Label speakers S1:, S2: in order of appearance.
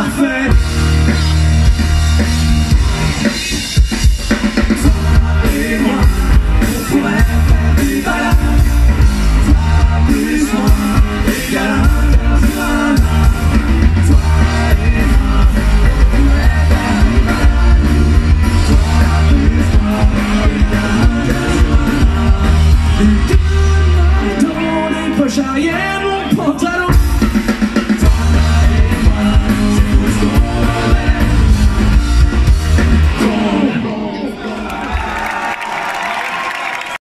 S1: parfait. Toi et moi, on pourrait faire des balades. Toi plus moi, égal un sur un. Toi et moi, on pourrait faire des balades. Toi plus moi, égal un sur un. Une poche arrière, mon pantalon.